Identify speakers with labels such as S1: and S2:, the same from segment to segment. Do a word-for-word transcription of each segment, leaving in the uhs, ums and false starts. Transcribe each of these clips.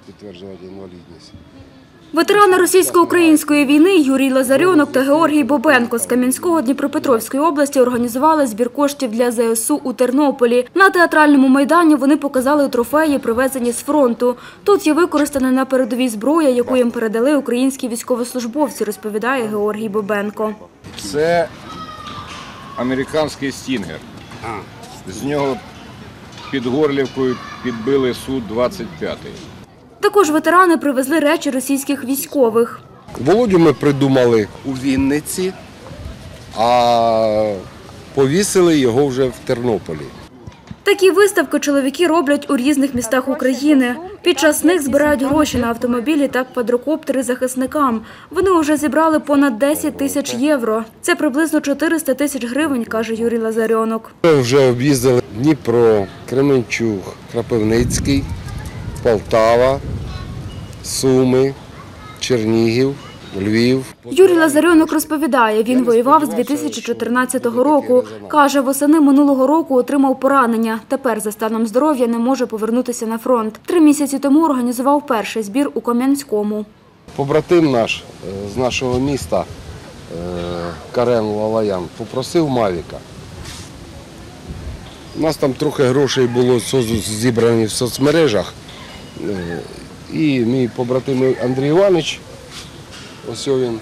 S1: підтверджувати інвалідність.
S2: Ветерани російсько-української війни Юрій Лазарьонок та Георгій Бобенко з Кам'янського Дніпропетровської області організували збір коштів для зе ес у у Тернополі. На театральному майдані вони показали трофеї, привезені з фронту. Тут є використана на передовій зброя, яку їм передали українські військовослужбовці, розповідає Георгій Бобенко.
S3: Це американський стінгер. З нього під Горлівкою підбили Су двадцять п'ять.
S2: Також ветерани привезли речі російських військових.
S1: Володю ми придумали у Вінниці, а повісили його вже в Тернополі.
S2: Такі виставки чоловіки роблять у різних містах України. Під час них збирають гроші на автомобілі та квадрокоптери захисникам. Вони вже зібрали понад десять тисяч євро. Це приблизно чотириста тисяч гривень, каже Юрій Лазарьонок.
S1: Ми вже об'їздили Дніпро, Кременчуг, Кропивницький, Полтава, Суми, Чернігів, Львів.
S2: Юрій Лазарьонок розповідає, він воював з дві тисячі чотирнадцятого року. Каже, восени минулого року отримав поранення. Тепер за станом здоров'я не може повернутися на фронт. Три місяці тому організував перший збір у Кам'янському.
S1: Побратим наш з нашого міста, Карен Лалаян, попросив Мавіка. У нас там трохи грошей було зібрані в соцмережах. І мій побратим Андрій Іванович, ось він,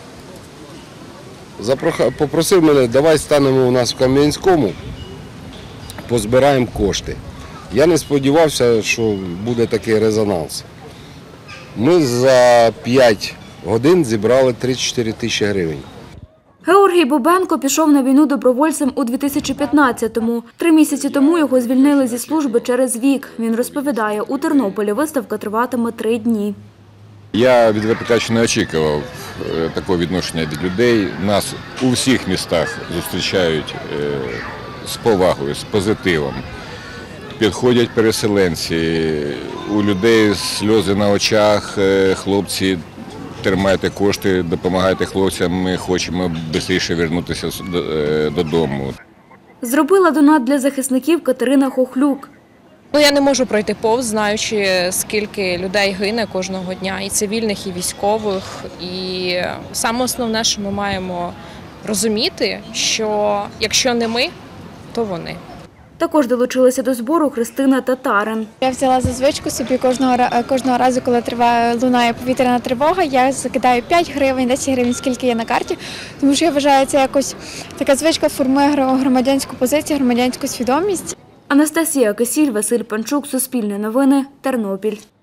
S1: попросив мене, давай станемо у нас в Кам'янському, позбираємо кошти. Я не сподівався, що буде такий резонанс. Ми за п'ять годин зібрали тридцять чотири тисячі гривень.
S2: Георгій Бобенко пішов на війну добровольцем у дві тисячі п'ятнадцятому. Три місяці тому його звільнили зі служби через вік. Він розповідає, у Тернополі виставка триватиме три дні.
S3: Я відверто кажучи, не очікував такого відношення від людей. Нас у всіх містах зустрічають з повагою, з позитивом. Підходять переселенці, у людей сльози на очах, хлопці, тримайте кошти, допомагайте хлопцям, ми хочемо швидше повернутися додому.
S2: Зробила донат для захисників Катерина Хохлюк.
S4: Ну, я не можу пройти повз, знаючи, скільки людей гине кожного дня, і цивільних, і військових. І саме основне, що ми маємо розуміти, що якщо не ми, то вони.
S2: Також долучилася до збору Христина Татарин.
S5: Я взяла за звичку собі кожного, кожного разу, коли триває, лунає повітряна тривога, я закидаю п'ять гривень, десять гривень, скільки є на карті, тому що я вважаю, це якось така звичка формує громадянську позицію, громадянську свідомість.
S2: Анастасія Кисіль, Василь Панчук, Суспільне новини, Тернопіль.